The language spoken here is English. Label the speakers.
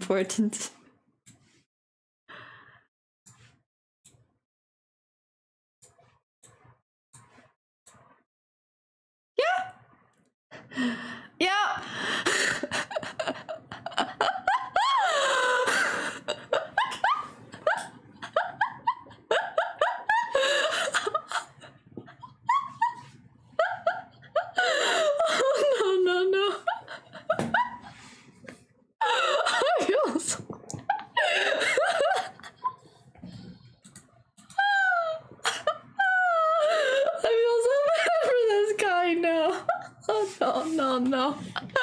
Speaker 1: important. Yeah. Yeah. Oh, no, no, no. I feel so I feel so bad for this guy now. Oh no, no, no.